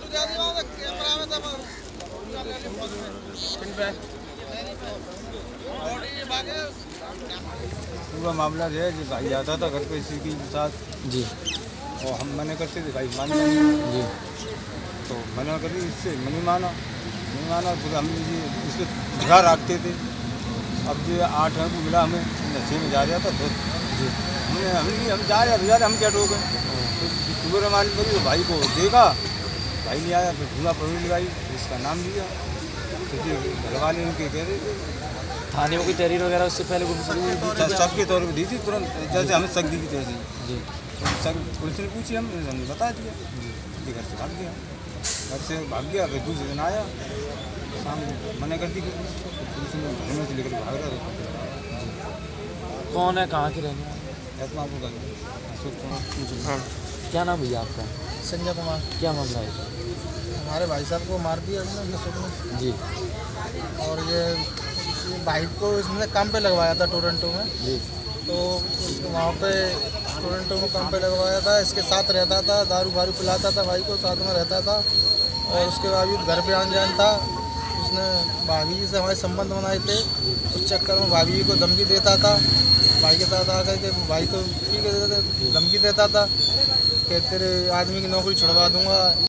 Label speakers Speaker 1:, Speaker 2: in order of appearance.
Speaker 1: पूरा मामला जो है, भाई आता था घर पे इसी के साथ
Speaker 2: जी।
Speaker 1: और हम मना करते थे, भाई मान
Speaker 2: जी।
Speaker 1: तो मना करी, इससे नहीं माना फिर हम ये इसके घर रखते थे। अब जो 8 को मिला हमें, नशे में जा रहा था फिर
Speaker 2: जी।
Speaker 1: हम जा रहे हम क्या ठोके तो सुबह मालूम पड़ी तो भाई को देखा, भाई नहीं आया, फिर धुआं पड़ी लगाई, इसका नाम लिया। तो जी घर वाले उनके कह रहे थे
Speaker 2: थाने में कोई तहरीर वगैरह उससे पहले
Speaker 1: सबके तौर पर दी थी तुरंत, जैसे हमें शक दी थी तैसे
Speaker 2: जी।
Speaker 1: सर पुलिस ने पूछी, हमने बता दिया। ये घर से भाग गया, फिर दूसरे दिन आया शाम को मना कर दी, पुलिस ने घर में से लेकर भाग रहा था।
Speaker 2: कौन है, कहाँ के रहने वाले?
Speaker 1: ऐतमापुर का अशोक कुमार।
Speaker 2: क्या नाम भैया आपका?
Speaker 3: संजय कुमार।
Speaker 2: क्या मामला है?
Speaker 3: हमारे भाई साहब को मार दिया हमने अशोक ने
Speaker 2: जी।
Speaker 3: और ये बाइक को इसने काम पे लगवाया था टोरंटो में
Speaker 2: जी।
Speaker 3: तो वहाँ पे टोरंटो में काम पे लगवाया था, इसके साथ रहता था, दारू वारू पिलाता था, भाई को साथ में रहता था और उसके बावजूद घर पे आन जान था। उसने भाभी जी से हमारे संबंध बनाए थे, उस चक्कर में भाभी जी को धमकी देता था, भाई के साथ आकर के भाई को धमकी देता था कि तेरे आदमी की नौकरी छुड़वा दूंगा।